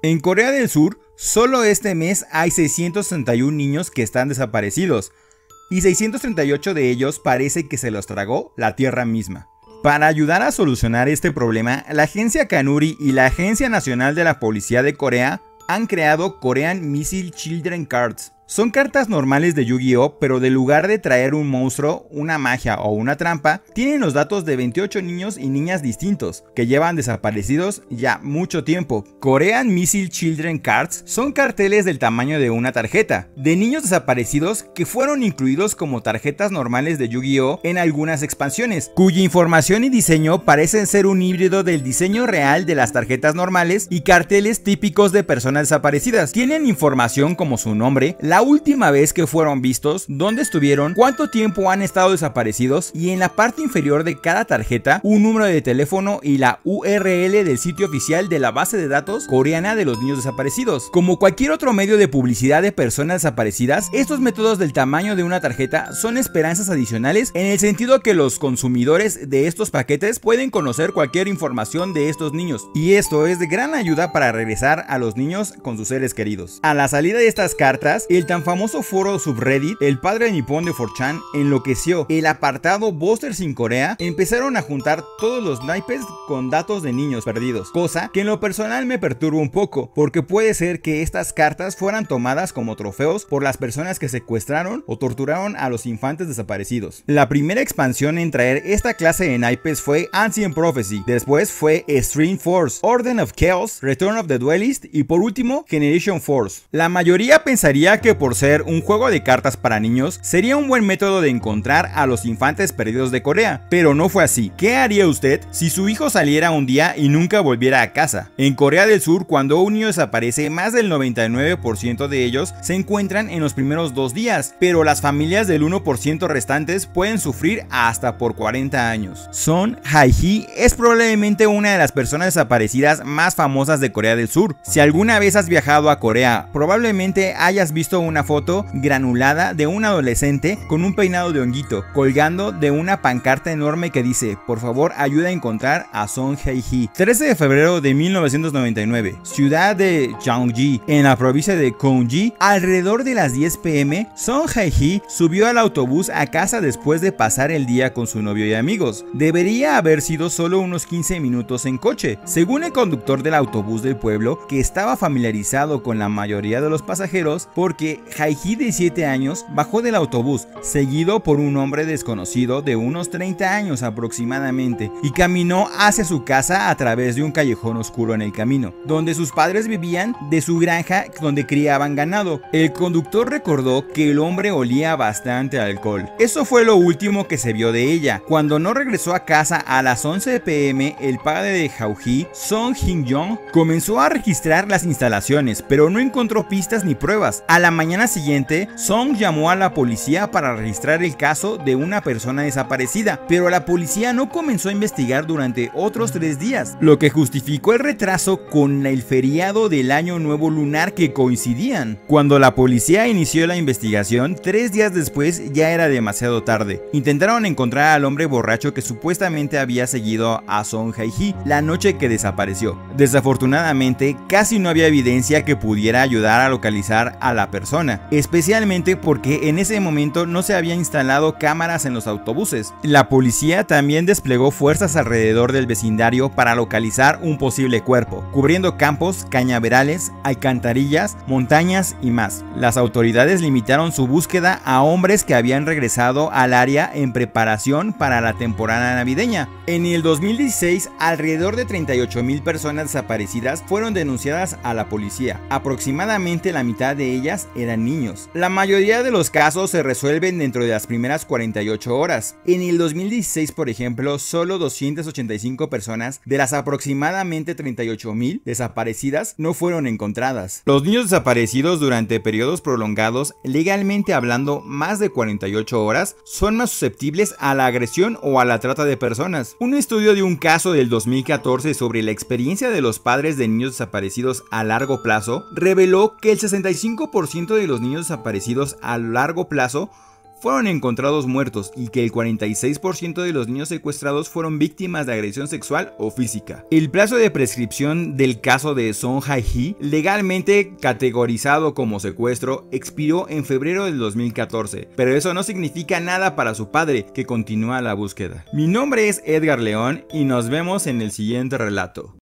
En Corea del Sur, solo este mes hay 661 niños que están desaparecidos, y 638 de ellos parece que se los tragó la tierra misma. Para ayudar a solucionar este problema, la agencia Kanuri y la Agencia Nacional de la Policía de Corea han creado Korean Missing Children Cards. Son cartas normales de Yu-Gi-Oh, pero en lugar de traer un monstruo, una magia o una trampa, tienen los datos de 28 niños y niñas distintos, que llevan desaparecidos ya mucho tiempo. Korean Missing Children Cards son carteles del tamaño de una tarjeta, de niños desaparecidos que fueron incluidos como tarjetas normales de Yu-Gi-Oh en algunas expansiones, cuya información y diseño parecen ser un híbrido del diseño real de las tarjetas normales y carteles típicos de personas desaparecidas. Tienen información como su nombre, la última vez que fueron vistos, dónde estuvieron, cuánto tiempo han estado desaparecidos y en la parte inferior de cada tarjeta un número de teléfono y la URL del sitio oficial de la base de datos coreana de los niños desaparecidos. Como cualquier otro medio de publicidad de personas desaparecidas, estos métodos del tamaño de una tarjeta son esperanzas adicionales en el sentido que los consumidores de estos paquetes pueden conocer cualquier información de estos niños, y esto es de gran ayuda para regresar a los niños con sus seres queridos. A la salida de estas cartas, el tan famoso foro subreddit, el padre nipón de 4chan, enloqueció. El apartado Busters in Corea empezaron a juntar todos los naipes con datos de niños perdidos, cosa que en lo personal me perturba un poco, porque puede ser que estas cartas fueran tomadas como trofeos por las personas que secuestraron o torturaron a los infantes desaparecidos. La primera expansión en traer esta clase de naipes fue Ancient Prophecy, después fue Extreme Force, Order of Chaos, Return of the Duelist y por último Generation Force. La mayoría pensaría que por ser un juego de cartas para niños, sería un buen método de encontrar a los infantes perdidos de Corea, pero no fue así. ¿Qué haría usted si su hijo saliera un día y nunca volviera a casa? En Corea del Sur, cuando un niño desaparece, más del 99% de ellos se encuentran en los primeros 2 días, pero las familias del 1% restantes pueden sufrir hasta por 40 años. Son Hae-hee es probablemente una de las personas desaparecidas más famosas de Corea del Sur. Si alguna vez has viajado a Corea, probablemente hayas visto una foto granulada de un adolescente con un peinado de honguito colgando de una pancarta enorme que dice: por favor ayuda a encontrar a Song Hae-hee. 13 de febrero de 1999, ciudad de Gyeonggi, en la provincia de Gyeonggi, alrededor de las 10 p.m, Song Hae-hee subió al autobús a casa después de pasar el día con su novio y amigos. Debería haber sido solo unos 15 minutos en coche, según el conductor del autobús del pueblo, que estaba familiarizado con la mayoría de los pasajeros, porque Hae-hee, de 7 años, bajó del autobús, seguido por un hombre desconocido de unos 30 años aproximadamente, y caminó hacia su casa a través de un callejón oscuro en el camino, donde sus padres vivían de su granja donde criaban ganado. El conductor recordó que el hombre olía bastante a alcohol. Eso fue lo último que se vio de ella. Cuando no regresó a casa a las 11 p.m, el padre de Hae-hee, Song Hyun-jong, comenzó a registrar las instalaciones, pero no encontró pistas ni pruebas. A la mañana siguiente, Song llamó a la policía para registrar el caso de una persona desaparecida, pero la policía no comenzó a investigar durante otros 3 días, lo que justificó el retraso con el feriado del Año Nuevo Lunar que coincidían. Cuando la policía inició la investigación, 3 días después ya era demasiado tarde. Intentaron encontrar al hombre borracho que supuestamente había seguido a Song Hae-hee la noche que desapareció. Desafortunadamente, casi no había evidencia que pudiera ayudar a localizar a la persona, especialmente porque en ese momento no se había instalado cámaras en los autobuses. La policía también desplegó fuerzas alrededor del vecindario para localizar un posible cuerpo, cubriendo campos, cañaverales, alcantarillas, montañas y más. Las autoridades limitaron su búsqueda a hombres que habían regresado al área en preparación para la temporada navideña. En el 2016, alrededor de 38,000 personas desaparecidas fueron denunciadas a la policía. Aproximadamente la mitad de ellas eran niños. La mayoría de los casos se resuelven dentro de las primeras 48 horas. En el 2016, por ejemplo, solo 285 personas de las aproximadamente 38,000 desaparecidas no fueron encontradas. Los niños desaparecidos durante periodos prolongados, legalmente hablando más de 48 horas, son más susceptibles a la agresión o a la trata de personas. Un estudio de un caso del 2014 sobre la experiencia de los padres de niños desaparecidos a largo plazo reveló que el 65% de los niños desaparecidos a largo plazo fueron encontrados muertos y que el 46% de los niños secuestrados fueron víctimas de agresión sexual o física. El plazo de prescripción del caso de Song Hae-hee, legalmente categorizado como secuestro, expiró en febrero del 2014, pero eso no significa nada para su padre, que continúa la búsqueda. Mi nombre es Edgar León y nos vemos en el siguiente relato.